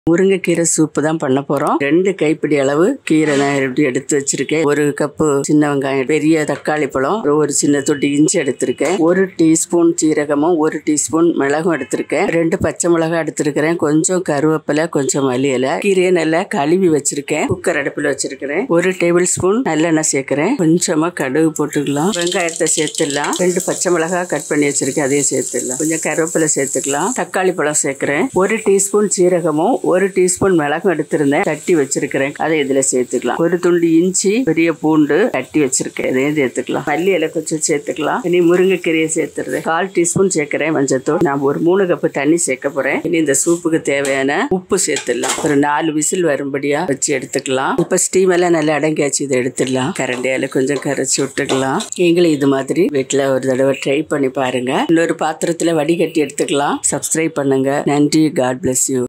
முருங்கைக்கீரை சூப்பு தான் பண்ண போறோம். 2 கைப்பிடி அளவு கீரை நான் எடுத்து வச்சிருக்கேன். 1 கப்பு சின்ன வெங்காயம், பெரிய தக்காளி பழம், ஒரு சின்ன தொட்டி இஞ்சி எடுத்திருக்கேன். 1 டீஸ்பூன் சீரகமும் 1 டீஸ்பூன் மிளகும் எடுத்திருக்கேன். 2 பச்சை மிளகாய் எடுத்திருக்கிறேன். கொஞ்சம் கருவேப்பிலை, கொஞ்சம் மல்லி இலை. கீரையை நல்லா கழுவி வச்சிருக்கேன். குக்கர் அடுப்புல வச்சிருக்கிறேன். 1 டேபிள் ஸ்பூன் நல்லெண்ணெய் சேர்க்கிறேன். கொஞ்சமா கடுகு போட்டுக்கலாம். வெங்காயத்தை சேர்த்துடலாம். 2 பச்சை மிளகாய் கட் பண்ணி வச்சிருக்கேன், அதையும் சேர்த்துடலாம். கொஞ்சம் கருவேப்பிலை சேர்த்துக்கலாம். தக்காளி பழம் சேர்க்கிறேன். 1 டீஸ்பூன் சீரகமும் 1 டீஸ்பூன் மிளகும் எடுத்திருந்தேன், தட்டி வச்சிருக்கிறேன். அதை இதுல சேர்த்துக்கலாம். 1 துண்டு இஞ்சி, பெரிய பூண்டு தட்டி வச்சிருக்கேன், இதையும் சேர்த்துக்கலாம். மல்லி இலை கொஞ்சம் சேர்த்துக்கலாம். இனி முருங்கைக்கீரையை சேர்த்துறேன். 1/4 டீஸ்பூன் சேர்க்கிறேன் மஞ்சத்தூள். நான் ஒரு 3 கப்பு தண்ணி சேர்க்க போறேன். இனி இந்த சூப்புக்கு தேவையான உப்பு சேர்த்துடலாம். ஒரு 4 விசில் வரும்படியா வச்சு எடுத்துக்கலாம். இப்ப ஸ்டீம் எல்லாம் நல்லா அடங்கியாச்சு, இதை எடுத்துடலாம். கரண்டியால கொஞ்சம் கரைச்சி விட்டுக்கலாம். நீங்களும் இது மாதிரி வீட்டுல ஒரு தடவை ட்ரை பண்ணி பாருங்க. இன்னொரு பாத்திரத்துல வடிகட்டி எடுத்துக்கலாம். சப்ஸ்கிரைப் பண்ணுங்க. நன்றி. God bless you.